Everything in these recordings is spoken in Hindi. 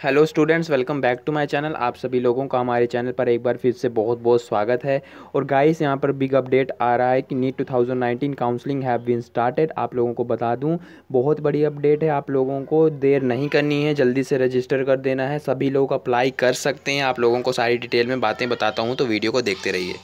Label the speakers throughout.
Speaker 1: Hello students, welcome back to my channel. आप सभी लोगों का हमारे चैनल पर एक बार फिर से बहुत बहुत स्वागत है। और गाइस, यहाँ पर बिग अपडेट आ रहा है कि NEET 2019 counselling have been started. आप लोगों को बता दूं, बहुत बड़ी अपडेट है। आप लोगों को देर नहीं करनी है, जल्दी से रजिस्टर कर देना है। सभी लोग अप्लाई कर सकते हैं। आप लोगों को सारी डिटेल में बातें बताता हूँ, तो वीडियो को देखते रहिए।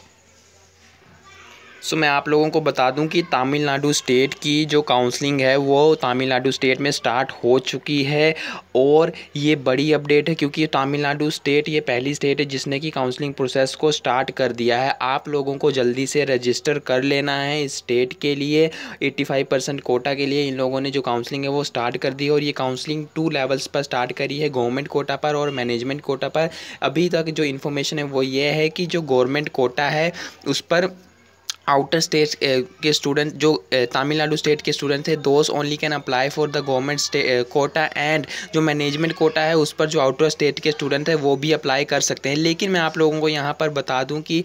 Speaker 1: मैं आप लोगों को बता दूं कि तमिलनाडु स्टेट की जो काउंसलिंग है वो तमिलनाडु स्टेट में स्टार्ट हो चुकी है। और ये बड़ी अपडेट है क्योंकि तमिलनाडु स्टेट ये पहली स्टेट है जिसने कि काउंसलिंग प्रोसेस को स्टार्ट कर दिया है। आप लोगों को जल्दी से रजिस्टर कर लेना है इस स्टेट के लिए। 85% कोटा के लिए इन लोगों ने जो काउंसलिंग है वो स्टार्ट कर दी है। और ये काउंसलिंग 2 लेवल्स पर स्टार्ट करी है, गवर्नमेंट कोटा पर और मैनेजमेंट कोटा पर। अभी तक जो इन्फॉर्मेशन है वो ये है कि जो गवर्नमेंट कोटा है उस पर आउटर स्टेट के स्टूडेंट जो तमिलनाडु स्टेट के स्टूडेंट थे, those only can apply for the government quota. And जो मैनेजमेंट कोटा है उस पर जो आउटर स्टेट के स्टूडेंट है वो भी अप्लाई कर सकते हैं। लेकिन मैं आप लोगों को यहाँ पर बता दूँ कि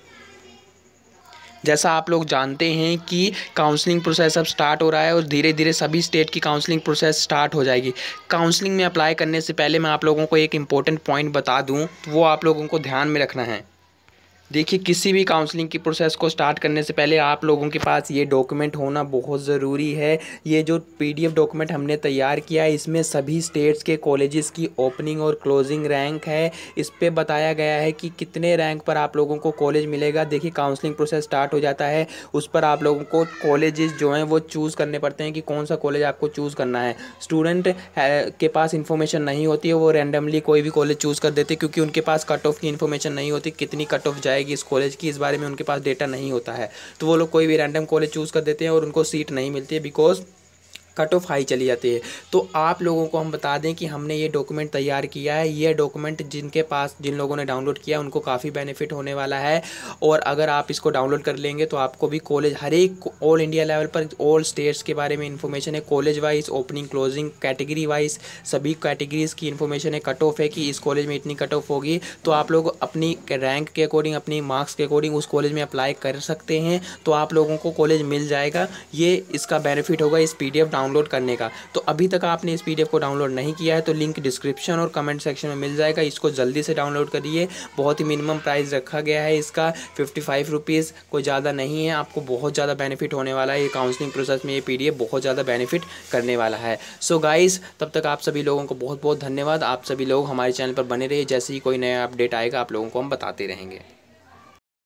Speaker 1: जैसा आप लोग जानते हैं कि काउंसलिंग प्रोसेस अब स्टार्ट हो रहा है और धीरे धीरे सभी स्टेट की काउंसलिंग प्रोसेस स्टार्ट हो जाएगी। काउंसलिंग में अप्लाई करने से पहले मैं आप लोगों को एक इम्पोर्टेंट पॉइंट बता दूँ, वो आप लोगों को ध्यान में रखना है। देखिए, किसी भी काउंसलिंग की प्रोसेस को स्टार्ट करने से पहले आप लोगों के पास ये डॉक्यूमेंट होना बहुत ज़रूरी है। ये जो पीडीएफ डॉक्यूमेंट हमने तैयार किया है इसमें सभी स्टेट्स के कॉलेजेस की ओपनिंग और क्लोजिंग रैंक है। इस पे बताया गया है कि कितने रैंक पर आप लोगों को कॉलेज मिलेगा। देखिए, काउंसलिंग प्रोसेस स्टार्ट हो जाता है, उस पर आप लोगों को कॉलेजेस जो हैं वो चूज़ करने पड़ते हैं कि कौन सा कॉलेज आपको चूज़ करना है। स्टूडेंट के पास इन्फॉर्मेशन नहीं होती है, वो रैंडमली कोई भी कॉलेज चूज़ कर देते क्योंकि उनके पास कट ऑफ की इन्फॉर्मेशन नहीं होती, कितनी कट ऑफ जाएगी इस कॉलेज की, इस बारे में उनके पास डेटा नहीं होता है। तो वो लोग कोई भी रैंडम कॉलेज चूज़ कर देते हैं और उनको सीट नहीं मिलती है बिकॉज कट ऑफ हाई चली जाती है। तो आप लोगों को हम बता दें कि हमने ये डॉक्यूमेंट तैयार किया है। ये डॉक्यूमेंट जिन लोगों ने डाउनलोड किया उनको काफ़ी बेनिफिट होने वाला है। और अगर आप इसको डाउनलोड कर लेंगे तो आपको भी कॉलेज हर एक ऑल इंडिया लेवल पर ऑल स्टेट्स के बारे में इन्फॉर्मेशन है, college wise, opening closing, category wise सभी कैटेगरीज़ की इन्फॉर्मेशन है। कट ऑफ है कि इस कॉलेज में इतनी कट ऑफ होगी, तो आप लोग अपनी रैंक के अकॉर्डिंग, अपनी मार्क्स के अकॉर्डिंग उस कॉलेज में अप्लाई कर सकते हैं। तो आप लोगों को कॉलेज मिल जाएगा। ये इसका बेनिफिट होगा इस PDF डाउनलोड करने का। तो अभी तक आपने इस PDF को डाउनलोड नहीं किया है तो लिंक डिस्क्रिप्शन और कमेंट सेक्शन में मिल जाएगा। इसको जल्दी से डाउनलोड करिए। बहुत ही मिनिमम प्राइस रखा गया है इसका, 55 रुपीज़, कोई ज़्यादा नहीं है। आपको बहुत ज़्यादा बेनिफिट होने वाला है। ये काउंसलिंग प्रोसेस में ये PDF बहुत ज़्यादा बेनिफिट करने वाला है। सो गाइस, तब तक आप सभी लोगों को बहुत बहुत धन्यवाद। आप सभी लोग हमारे चैनल पर बने रहिए। जैसे ही कोई नया अपडेट आएगा आप लोगों को हम बताते रहेंगे।